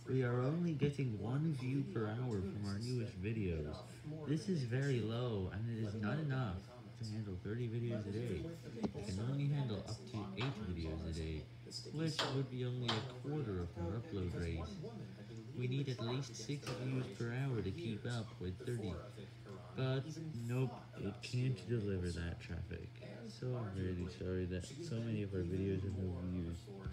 We are only getting 1 view per hour from our newest videos. This is very low, and it is not enough to handle 30 videos a day. We can only handle up to 8 videos a day, which would be only a quarter of our upload rate. We need at least 6 views per hour to keep up with 30. But nope, it can't deliver that traffic. So I'm really sorry that so many of our videos have no views.